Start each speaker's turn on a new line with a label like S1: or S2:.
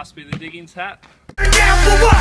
S1: must be the Diggins hat.
S2: Down for what?